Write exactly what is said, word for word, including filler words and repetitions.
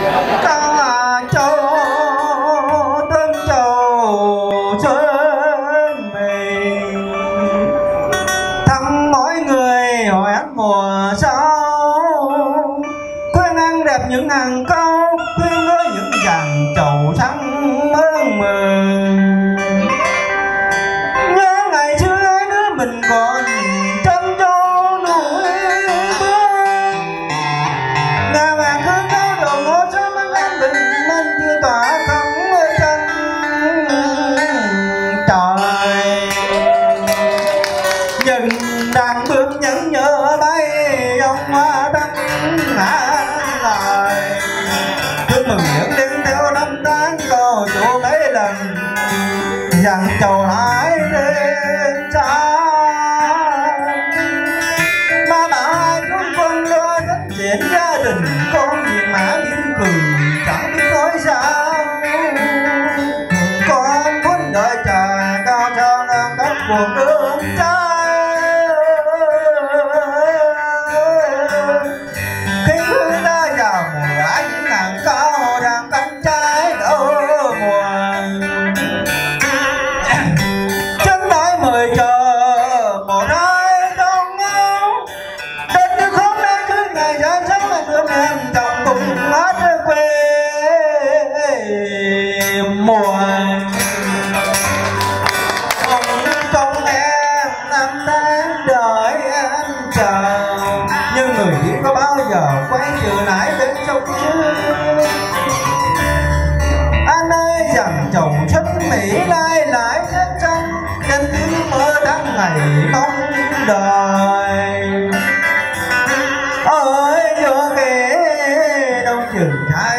Ca châu tương châu xuân mình thăm mỗi người hỏi ăn mùa sau khuyên ăn đẹp những hàng câu khuyên với những dàn trầu trắng mơn mừng nhớ ngày xưa hai đứa mình còn chân châu núi bước ngà vàng hương cao đầu ngõ sớm ăn ăn bình minh chưa tỏa không mưa chân trời dần đang bước nhẫn nhớ bay dòng hoa đăng ngã lời chúc mừng những đêm theo năm tháng cầu chủ mấy lần dặn chầu hai đêm xa mà bảo hai chúng quân lo tất chuyện gia đình con nhìn mã yên cười chẳng biết nói sao con muốn đợi chờ cao cho nên các cuộc đường trai khi hương đã vào mùa ái những nàng cao đang cánh trái đâu mùa chân nói mời chờ một ai đông ngao đến như khóc đến cứ ngày ra sáng là thương em chồng cùng hát quê mùa công em năm tháng đợi anh chờ nhưng người đi có bao giờ quay trở lại bên trong chứ anh ơi rằng chồng xuất mỹ lai lại rất chân nên cứ mơ đang ngày mong đợi ơi vô ghế đông trường thái